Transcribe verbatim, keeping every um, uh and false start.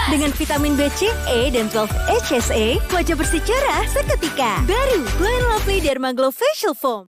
Dengan vitamin B C, E, dan dua belas H S A, wajah bersih cerah seketika. Baru Glow and Lovely Derma Glow Facial Foam.